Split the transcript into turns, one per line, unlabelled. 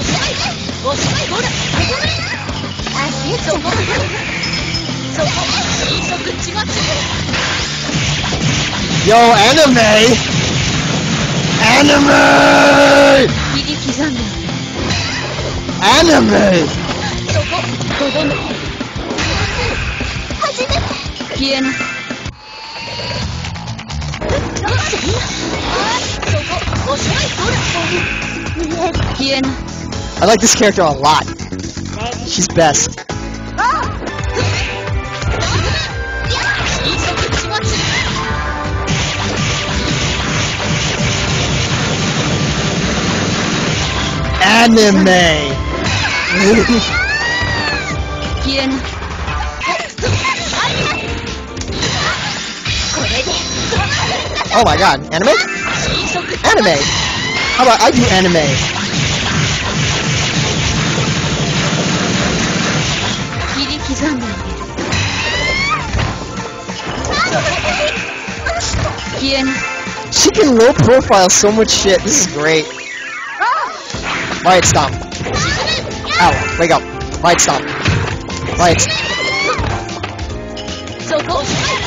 Yo, anime! Anime! Anime!
消えな。
I like this character a lot. She's best. Anime! Oh my god, anime? Anime! How about I do anime? She can low profile so much shit, this is great. Riot Stomp. Ow, wake up. Riot Stomp. Riot Stomp.